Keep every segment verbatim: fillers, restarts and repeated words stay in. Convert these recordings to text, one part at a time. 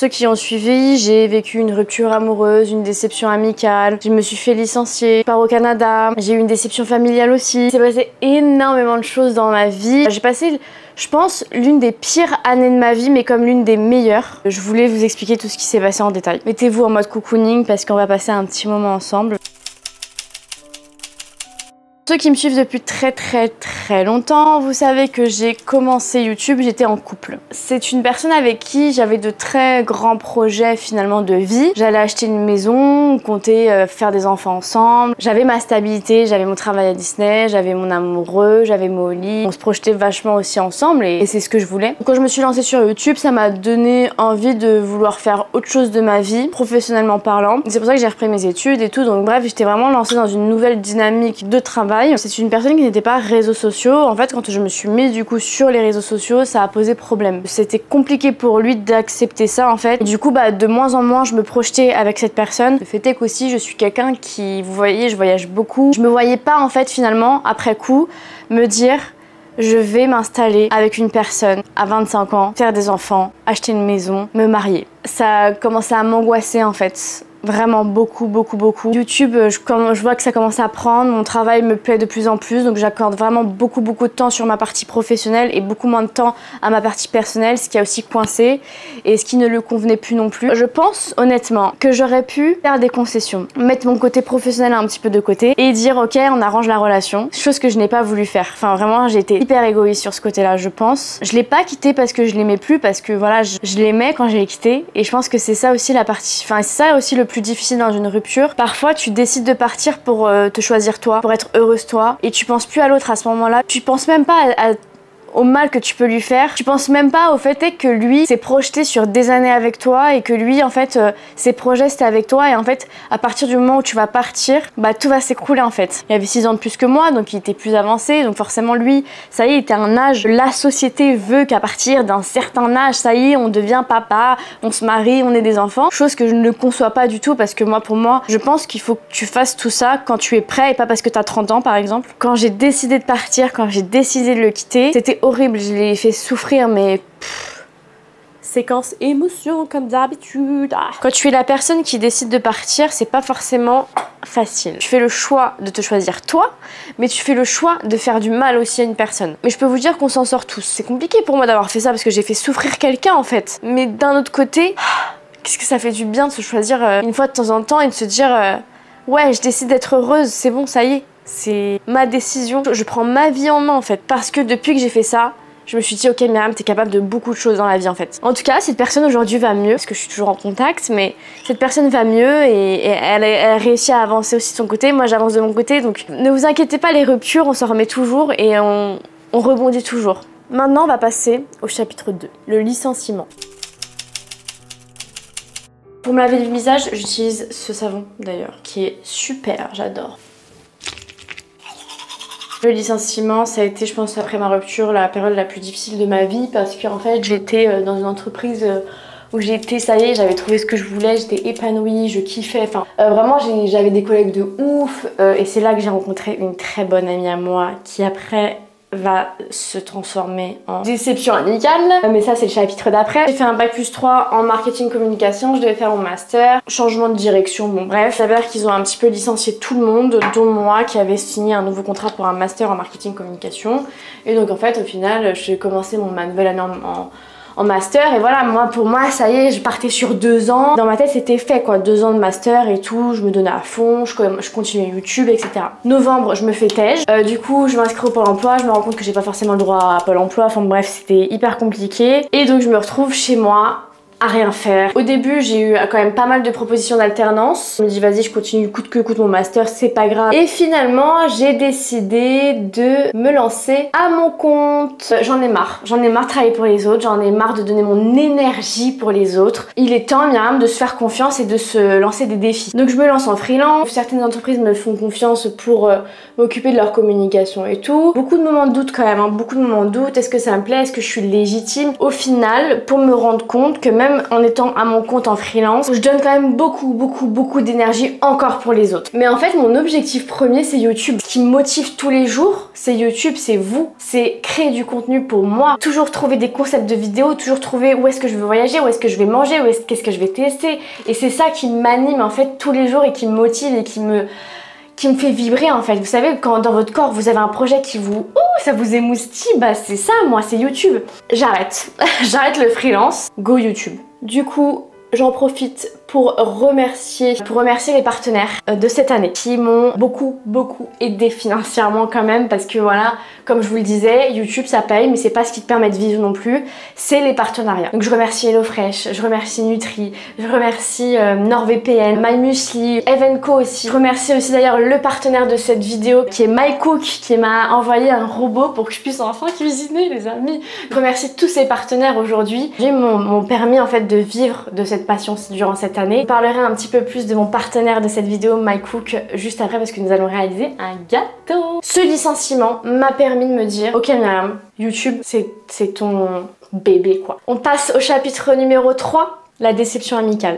ceux qui ont suivi, j'ai vécu une rupture amoureuse, une déception amicale, je me suis fait licencier, je pars au Canada, j'ai eu une déception familiale aussi. Il s'est passé énormément de choses dans ma vie. J'ai passé, je pense, l'une des pires années de ma vie, mais comme l'une des meilleures. Je voulais vous expliquer tout ce qui s'est passé en détail. Mettez-vous en mode cocooning parce qu'on va passer un petit moment ensemble. Ceux qui me suivent depuis très très très longtemps, vous savez que j'ai commencé YouTube, j'étais en couple. C'est une personne avec qui j'avais de très grands projets finalement de vie. J'allais acheter une maison, on comptait euh, faire des enfants ensemble. J'avais ma stabilité, j'avais mon travail à Disney, j'avais mon amoureux, j'avais Molly. On se projetait vachement aussi ensemble et, et c'est ce que je voulais. Quand je me suis lancée sur YouTube, ça m'a donné envie de vouloir faire autre chose de ma vie, professionnellement parlant. C'est pour ça que j'ai repris mes études et tout, donc bref, j'étais vraiment lancée dans une nouvelle dynamique de travail. C'est une personne qui n'était pas réseaux sociaux. En fait, quand je me suis mise du coup sur les réseaux sociaux, ça a posé problème. C'était compliqué pour lui d'accepter ça en fait. Et du coup, bah, de moins en moins, je me projetais avec cette personne. Le fait est qu'aussi, je suis quelqu'un qui, vous voyez, je voyage beaucoup. Je me voyais pas en fait finalement, après coup, me dire je vais m'installer avec une personne à vingt-cinq ans, faire des enfants, acheter une maison, me marier. Ça a commencé à m'angoisser en fait. Vraiment beaucoup, beaucoup, beaucoup. YouTube, je, comme, je vois que ça commence à prendre, mon travail me plaît de plus en plus, donc j'accorde vraiment beaucoup, beaucoup de temps sur ma partie professionnelle et beaucoup moins de temps à ma partie personnelle, ce qui a aussi coincé et ce qui ne le convenait plus non plus. Je pense honnêtement que j'aurais pu faire des concessions, mettre mon côté professionnel un petit peu de côté et dire ok, on arrange la relation, chose que je n'ai pas voulu faire. Enfin vraiment, j'ai été hyper égoïste sur ce côté-là, je pense. Je l'ai pas quitté parce que je l'aimais plus, parce que voilà, je, je l'aimais quand je l'ai quitté et je pense que c'est ça aussi la partie, enfin c'est ça aussi le plus difficile dans une rupture. Parfois tu décides de partir pour euh, te choisir toi, pour être heureuse toi et tu penses plus à l'autre à ce moment-là. Tu penses même pas à, à au mal que tu peux lui faire. Tu penses même pas au fait est que lui s'est projeté sur des années avec toi et que lui en fait euh, ses projets c'était avec toi et en fait à partir du moment où tu vas partir, bah tout va s'écrouler en fait. Il avait six ans de plus que moi donc il était plus avancé donc forcément lui ça y est il était à un âge, la société veut qu'à partir d'un certain âge ça y est on devient papa, on se marie, on est des enfants. Chose que je ne conçois pas du tout parce que moi pour moi je pense qu'il faut que tu fasses tout ça quand tu es prêt et pas parce que tu as trente ans par exemple. Quand j'ai décidé de partir, quand j'ai décidé de le quitter, c'était horrible, je l'ai fait souffrir mais pff, séquence émotion comme d'habitude. Ah. Quand tu es la personne qui décide de partir, c'est pas forcément facile. Tu fais le choix de te choisir toi, mais tu fais le choix de faire du mal aussi à une personne. Mais je peux vous dire qu'on s'en sort tous. C'est compliqué pour moi d'avoir fait ça parce que j'ai fait souffrir quelqu'un en fait. Mais d'un autre côté, qu'est-ce que ça fait du bien de se choisir euh, une fois de temps en temps et de se dire euh, ouais, je décide d'être heureuse, c'est bon, ça y est. C'est ma décision, je prends ma vie en main en fait. Parce que depuis que j'ai fait ça, je me suis dit ok Myriam, t'es capable de beaucoup de choses dans la vie en fait. En tout cas, cette personne aujourd'hui va mieux, parce que je suis toujours en contact, mais cette personne va mieux et, et elle, elle a réussi à avancer aussi de son côté, moi j'avance de mon côté, donc ne vous inquiétez pas, les ruptures, on s'en remet toujours et on, on rebondit toujours. Maintenant, on va passer au chapitre deux, le licenciement. Pour me laver le visage, j'utilise ce savon d'ailleurs, qui est super, j'adore. Le licenciement, ça a été, je pense, après ma rupture, la période la plus difficile de ma vie parce qu'en fait, j'étais dans une entreprise où j'étais, ça y est, j'avais trouvé ce que je voulais, j'étais épanouie, je kiffais, enfin, euh, vraiment, j'avais des collègues de ouf euh, et c'est là que j'ai rencontré une très bonne amie à moi qui après va se transformer en déception amicale, mais ça c'est le chapitre d'après. J'ai fait un bac plus trois en marketing communication, je devais faire mon master, changement de direction, bon bref. Ça s'avère qu'ils ont un petit peu licencié tout le monde, dont moi qui avait signé un nouveau contrat pour un master en marketing communication. Et donc en fait au final j'ai commencé mon, ma nouvelle année en, en en master et voilà, moi pour moi ça y est, je partais sur deux ans. Dans ma tête c'était fait quoi, deux ans de master et tout, je me donnais à fond, je, je continuais YouTube, et cetera. Novembre, je me fais tège, euh, du coup je m'inscris au Pôle emploi, je me rends compte que j'ai pas forcément le droit à Pôle emploi, enfin bref c'était hyper compliqué. Et donc je me retrouve chez moi à rien faire. Au début j'ai eu quand même pas mal de propositions d'alternance. Je me dis vas-y je continue coûte que coûte mon master, c'est pas grave. Et finalement j'ai décidé de me lancer à mon compte. J'en ai marre, j'en ai marre de travailler pour les autres, j'en ai marre de donner mon énergie pour les autres. Il est temps Myriam de se faire confiance et de se lancer des défis. Donc je me lance en freelance, certaines entreprises me font confiance pour euh, m'occuper de leur communication et tout. Beaucoup de moments de doute quand même, hein. Beaucoup de moments de doute, est-ce que ça me plaît, est-ce que je suis légitime? Au final, pour me rendre compte que même même en étant à mon compte en freelance, je donne quand même beaucoup, beaucoup, beaucoup d'énergie encore pour les autres. Mais en fait, mon objectif premier, c'est YouTube. Ce qui me motive tous les jours, c'est YouTube, c'est vous. C'est créer du contenu pour moi. Toujours trouver des concepts de vidéos, toujours trouver où est-ce que je veux voyager, où est-ce que je vais manger, où est-ce qu'est-ce que je vais tester. Et c'est ça qui m'anime en fait tous les jours et qui me motive et qui me... qui me fait vibrer en fait. Vous savez, quand dans votre corps vous avez un projet qui vous... Oh, ça vous émoustille, bah c'est ça, moi, c'est YouTube. J'arrête. J'arrête le freelance. Go YouTube. Du coup, j'en profite pour remercier, pour remercier les partenaires de cette année qui m'ont beaucoup, beaucoup aidé financièrement quand même parce que voilà, comme je vous le disais, YouTube ça paye mais c'est pas ce qui te permet de vivre non plus, c'est les partenariats. Donc je remercie HelloFresh, je remercie Nutri, je remercie euh, NordVPN, MyMuesli, Evenco aussi. Je remercie aussi d'ailleurs le partenaire de cette vidéo qui est MyCook qui m'a envoyé un robot pour que je puisse enfin cuisiner les amis. Je remercie tous ces partenaires aujourd'hui qui m'ont permis en fait de vivre de cette passion durant cette année. Je parlerai un petit peu plus de mon partenaire de cette vidéo, MyCook, juste après parce que nous allons réaliser un gâteau. Ce licenciement m'a permis de me dire, ok Myriam, YouTube c'est ton bébé quoi. On passe au chapitre numéro trois, la déception amicale.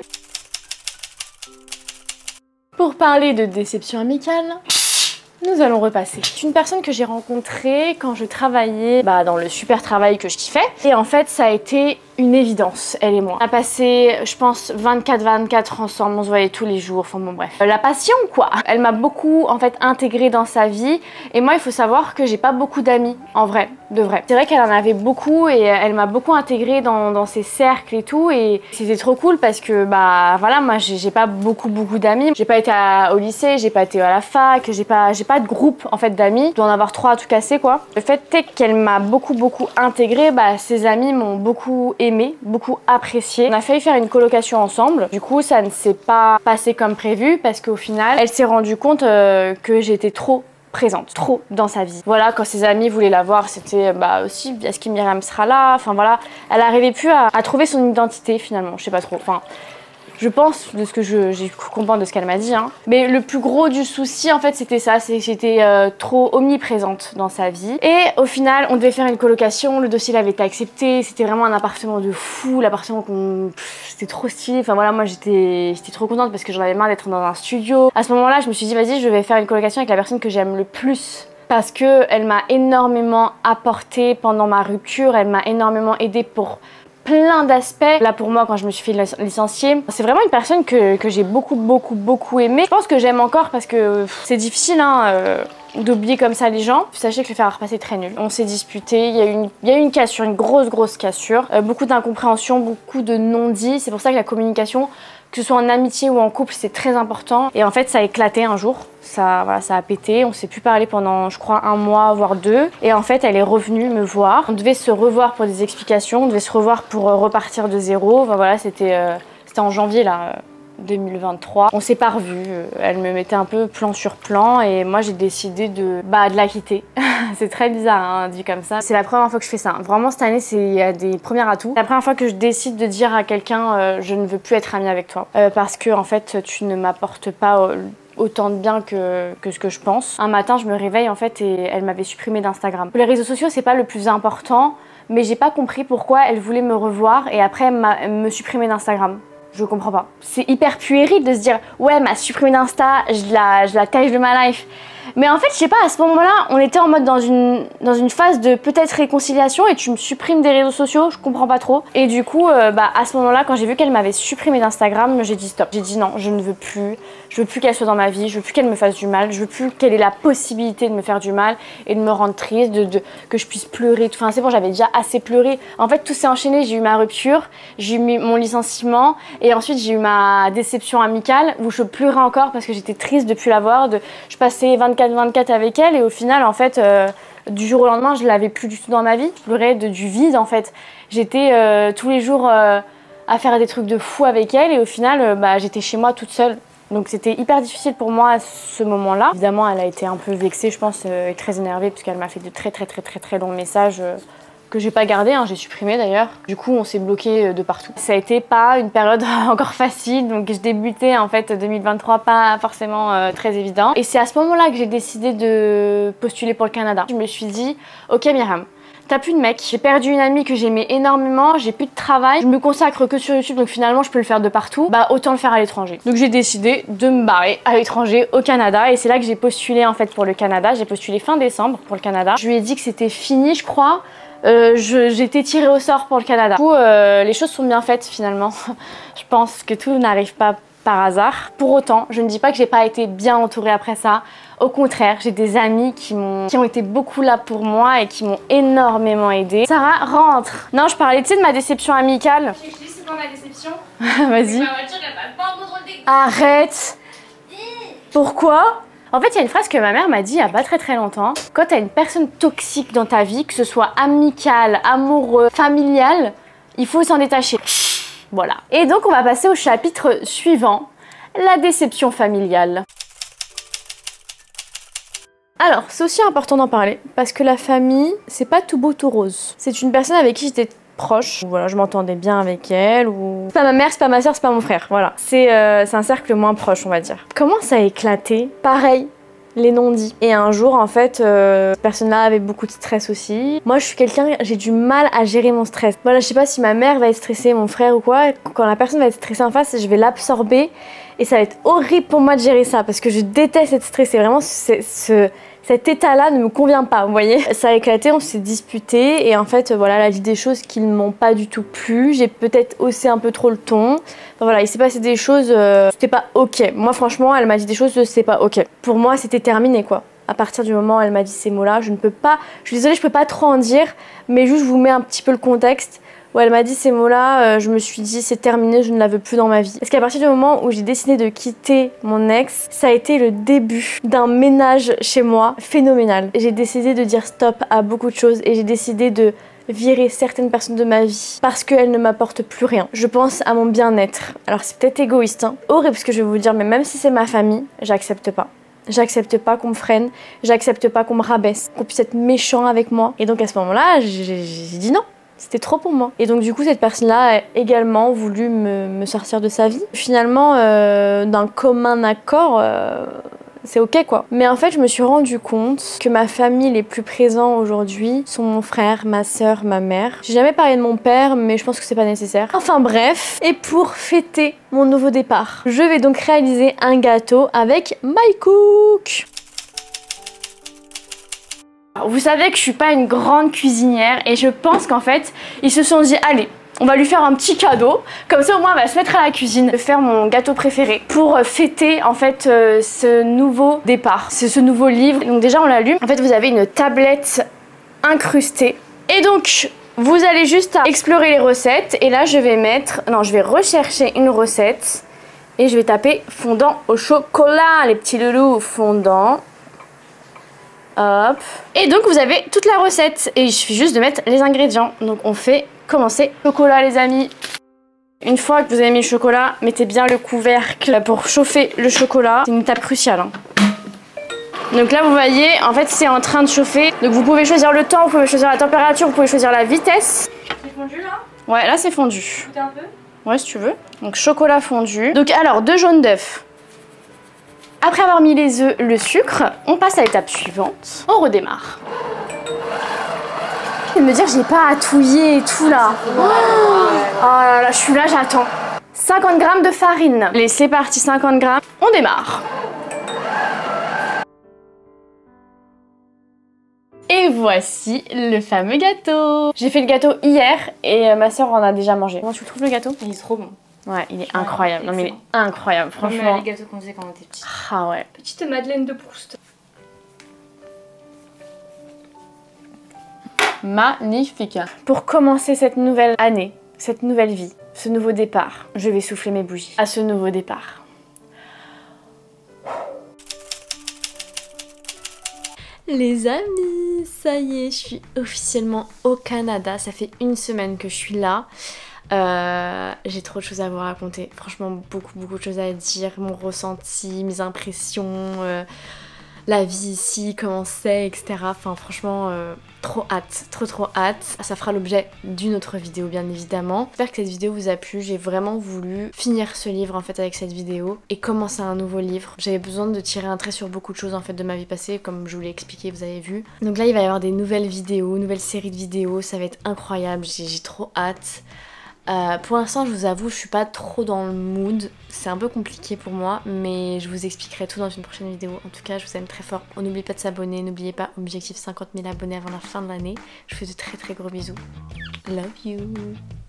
Pour parler de déception amicale, nous allons repasser. C'est une personne que j'ai rencontrée quand je travaillais bah, dans le super travail que je kiffais. Et en fait, ça a été une évidence, elle et moi. On a passé, je pense, vingt-quatre vingt-quatre ensemble, on se voyait tous les jours, enfin bon bref. La passion quoi. Elle m'a beaucoup en fait intégrée dans sa vie et moi il faut savoir que j'ai pas beaucoup d'amis, en vrai, de vrai. C'est vrai qu'elle en avait beaucoup et elle m'a beaucoup intégrée dans, dans ses cercles et tout et c'était trop cool parce que bah voilà, moi j'ai pas beaucoup beaucoup d'amis. J'ai pas été à, au lycée, j'ai pas été à la fac, j'ai pas, j'ai pas de groupe en fait d'amis. Je dois en avoir trois à tout casser quoi. Le fait est qu'elle m'a beaucoup beaucoup intégrée, bah ses amis m'ont beaucoup aimé, beaucoup apprécié. On a failli faire une colocation ensemble. Du coup, ça ne s'est pas passé comme prévu parce qu'au final, elle s'est rendue compte euh, que j'étais trop présente, trop dans sa vie. Voilà, quand ses amis voulaient la voir, c'était bah aussi, est-ce que Myriam sera là? Enfin voilà, elle n'arrivait plus à, à trouver son identité finalement, je sais pas trop. Enfin, je pense de ce que j'ai pu comprendre de ce qu'elle m'a dit. Hein. Mais le plus gros du souci, en fait, c'était ça. C'est que j'étais euh, trop omniprésente dans sa vie. Et au final, on devait faire une colocation. Le dossier avait été accepté. C'était vraiment un appartement de fou. L'appartement qu'on... C'était trop stylé. Enfin voilà, moi, j'étais trop contente parce que j'en avais marre d'être dans un studio. À ce moment-là, je me suis dit, vas-y, je vais faire une colocation avec la personne que j'aime le plus. Parce qu'elle m'a énormément apporté pendant ma rupture. Elle m'a énormément aidée pour... plein d'aspects. Là pour moi quand je me suis fait licencier, c'est vraiment une personne que, que j'ai beaucoup beaucoup beaucoup aimé. Je pense que j'aime encore parce que c'est difficile hein, euh, d'oublier comme ça les gens. Sachez que le fer à repasser est très nul. On s'est disputé, il y a eu une, il y a eu une cassure, une grosse grosse cassure. Euh, beaucoup d'incompréhension, beaucoup de non-dits. C'est pour ça que la communication, que ce soit en amitié ou en couple, c'est très important. Et en fait, ça a éclaté un jour. Ça, voilà, ça a pété. On s'est plus parlé pendant, je crois, un mois, voire deux. Et en fait, elle est revenue me voir. On devait se revoir pour des explications. On devait se revoir pour euh, repartir de zéro. Enfin, voilà, c'était euh, c'était en janvier, là. Euh, deux mille vingt-trois. On s'est pas revus, elle me mettait un peu plan sur plan et moi j'ai décidé de, bah, de la quitter. C'est très bizarre hein, dit comme ça. C'est la première fois que je fais ça. Vraiment cette année c'est à des premiers atouts. La première fois que je décide de dire à quelqu'un euh, je ne veux plus être amie avec toi euh, parce que en fait tu ne m'apportes pas euh, autant de bien que, que ce que je pense. Un matin je me réveille en fait et elle m'avait supprimé d'Instagram. Les réseaux sociaux c'est pas le plus important mais j'ai pas compris pourquoi elle voulait me revoir et après elle me supprimer d'Instagram. Je comprends pas. C'est hyper puéril de se dire ouais, m'a supprimé d'Insta, je la, je la cache de ma life. Mais en fait, je sais pas, à ce moment-là, on était en mode dans une, dans une phase de peut-être réconciliation et tu me supprimes des réseaux sociaux, je comprends pas trop. Et du coup, euh, bah, à ce moment-là, quand j'ai vu qu'elle m'avait supprimé d'Instagram, j'ai dit stop. J'ai dit non, je ne veux plus. Je veux plus qu'elle soit dans ma vie, je veux plus qu'elle me fasse du mal, je veux plus qu'elle ait la possibilité de me faire du mal et de me rendre triste, de, de, que je puisse pleurer. Enfin, c'est bon, j'avais déjà assez pleuré. En fait, tout s'est enchaîné. J'ai eu ma rupture, j'ai eu mon licenciement et ensuite j'ai eu ma déception amicale où je pleurais encore parce que j'étais triste de plus la voir. De... Je passais vingt-quatre vingt-quatre avec elle et au final, en fait, euh, du jour au lendemain, je l'avais plus du tout dans ma vie. Je pleurais de, du vide, en fait. J'étais euh, tous les jours euh, à faire des trucs de fou avec elle et au final, euh, bah, j'étais chez moi toute seule. Donc c'était hyper difficile pour moi à ce moment-là. Évidemment, elle a été un peu vexée, je pense, euh, et très énervée puisqu'elle m'a fait de très très très très très longs messages euh, que j'ai pas gardés, hein, j'ai supprimé d'ailleurs. Du coup, on s'est bloqué euh, de partout. Ça a été pas une période encore facile, donc je débutais en fait deux mille vingt-trois, pas forcément euh, très évident. Et c'est à ce moment-là que j'ai décidé de postuler pour le Canada. Je me suis dit, ok Myriam, t'as plus de mec. J'ai perdu une amie que j'aimais énormément, j'ai plus de travail, je me consacre que sur YouTube, donc finalement je peux le faire de partout, bah autant le faire à l'étranger. Donc j'ai décidé de me barrer à l'étranger, au Canada, et c'est là que j'ai postulé en fait pour le Canada. J'ai postulé fin décembre pour le Canada. Je lui ai dit que c'était fini, je crois. Euh, j'ai été tirée au sort pour le Canada. Du coup, euh, les choses sont bien faites finalement. Je pense que tout n'arrive pas par hasard. Pour autant, je ne dis pas que j'ai pas été bien entourée après ça. Au contraire, j'ai des amis qui m'ont qui ont été beaucoup là pour moi et qui m'ont énormément aidée. Sarah, rentre. Non, je parlais, tu sais, de ma déception amicale. Je dis c'est quoi ma déception? Vas-y. Ma voiture, elle va pas en contrôle des... Arrête. Pourquoi? En fait, il y a une phrase que ma mère m'a dit il y a pas très très longtemps. Quand tu as une personne toxique dans ta vie, que ce soit amicale, amoureux, familiale, il faut s'en détacher. Voilà. Et donc, on va passer au chapitre suivant, la déception familiale. Alors, c'est aussi important d'en parler, parce que la famille, c'est pas tout beau tout rose. C'est une personne avec qui j'étais proche, voilà, je m'entendais bien avec elle, ou... C'est pas ma mère, c'est pas ma soeur, c'est pas mon frère, voilà. C'est euh, un cercle moins proche, on va dire. Comment ça a éclaté? Pareil, les non-dits. Et un jour, en fait, euh, cette personne-là avait beaucoup de stress aussi. Moi, je suis quelqu'un, j'ai du mal à gérer mon stress. Voilà, je sais pas si ma mère va être stressée, mon frère ou quoi, quand la personne va être stressée en face, je vais l'absorber, et ça va être horrible pour moi de gérer ça, parce que je déteste être stressée, vraiment, ce... Cet état-là ne me convient pas, vous voyez. Ça a éclaté, on s'est disputé et en fait, voilà, elle a dit des choses qui ne m'ont pas du tout plu. J'ai peut-être haussé un peu trop le ton. Enfin, voilà, il s'est passé des choses, euh, c'était pas ok. Moi, franchement, elle m'a dit des choses, c'est pas ok. Pour moi, c'était terminé, quoi. À partir du moment où elle m'a dit ces mots-là, je ne peux pas... Je suis désolée, je peux pas trop en dire, mais juste je vous mets un petit peu le contexte. Où elle m'a dit ces mots-là, euh, je me suis dit c'est terminé, je ne la veux plus dans ma vie. Parce qu'à partir du moment où j'ai décidé de quitter mon ex, ça a été le début d'un ménage chez moi phénoménal. J'ai décidé de dire stop à beaucoup de choses et j'ai décidé de virer certaines personnes de ma vie parce qu'elles ne m'apportent plus rien. Je pense à mon bien-être. Alors c'est peut-être égoïste, hein. Horrible ce que je vais vous dire, mais même si c'est ma famille, j'accepte pas. J'accepte pas qu'on me freine, j'accepte pas qu'on me rabaisse, qu'on puisse être méchant avec moi. Et donc à ce moment-là, j'ai dit non. C'était trop pour moi. Et donc du coup, cette personne-là a également voulu me, me sortir de sa vie. Finalement, euh, d'un commun accord, euh, c'est ok quoi. Mais en fait, je me suis rendu compte que ma famille les plus présents aujourd'hui sont mon frère, ma soeur, ma mère. J'ai jamais parlé de mon père, mais je pense que c'est pas nécessaire. Enfin bref, et pour fêter mon nouveau départ, je vais donc réaliser un gâteau avec My Cook. Vous savez que je suis pas une grande cuisinière et je pense qu'en fait, ils se sont dit allez, on va lui faire un petit cadeau, comme ça au moins elle va se mettre à la cuisine, de faire mon gâteau préféré pour fêter en fait euh, ce nouveau départ, c'est ce nouveau livre. Donc déjà on l'allume, en fait vous avez une tablette incrustée et donc vous allez juste à explorer les recettes et là je vais mettre, non je vais rechercher une recette et je vais taper fondant au chocolat, les petits loulous fondant. Hop. Et donc vous avez toute la recette et il suffit juste de mettre les ingrédients. Donc on fait commencer. Chocolat les amis. Une fois que vous avez mis le chocolat, mettez bien le couvercle pour chauffer le chocolat. C'est une étape cruciale, hein. Donc là vous voyez, en fait c'est en train de chauffer. Donc vous pouvez choisir le temps, vous pouvez choisir la température, vous pouvez choisir la vitesse. C'est fondu là? Ouais, là c'est fondu. Goûter un peu? Ouais si tu veux. Donc chocolat fondu. Donc alors deux jaunes d'œufs. Après avoir mis les œufs, le sucre, on passe à l'étape suivante. On redémarre. Je vais me dire, j'ai pas à touiller et tout là. Oh, oh là là, je suis là, j'attends. cinquante grammes de farine. Allez, c'est parti, cinquante grammes. On démarre. Et voici le fameux gâteau. J'ai fait le gâteau hier et ma soeur en a déjà mangé. Comment tu le trouves le gâteau? Il est trop bon. Ouais, il est Ouais, incroyable. Non mais il est incroyable, franchement. Comme euh, les gâteaux qu'on faisait quand on était petits. Ah ouais. Petite Madeleine de Proust. Magnifique. Pour commencer cette nouvelle année, cette nouvelle vie, ce nouveau départ, je vais souffler mes bougies à ce nouveau départ. Les amis, ça y est, je suis officiellement au Canada. Ça fait une semaine que je suis là. Euh, j'ai trop de choses à vous raconter. Franchement, beaucoup, beaucoup de choses à dire. Mon ressenti, mes impressions. Euh... la vie ici, comment c'est, et cetera. Enfin franchement, euh, trop hâte, trop trop hâte. Ça fera l'objet d'une autre vidéo bien évidemment. J'espère que cette vidéo vous a plu. J'ai vraiment voulu finir ce livre en fait avec cette vidéo et commencer un nouveau livre. J'avais besoin de tirer un trait sur beaucoup de choses en fait de ma vie passée, comme je vous l'ai expliqué, vous avez vu. Donc là il va y avoir des nouvelles vidéos, nouvelles séries de vidéos, ça va être incroyable, j'ai trop hâte. Euh, pour l'instant je vous avoue je suis pas trop dans le mood, c'est un peu compliqué pour moi mais je vous expliquerai tout dans une prochaine vidéo. En tout cas je vous aime très fort, n'oubliez pas de s'abonner, n'oubliez pas objectif cinquante mille abonnés avant la fin de l'année. Je vous fais de très très gros bisous, love you.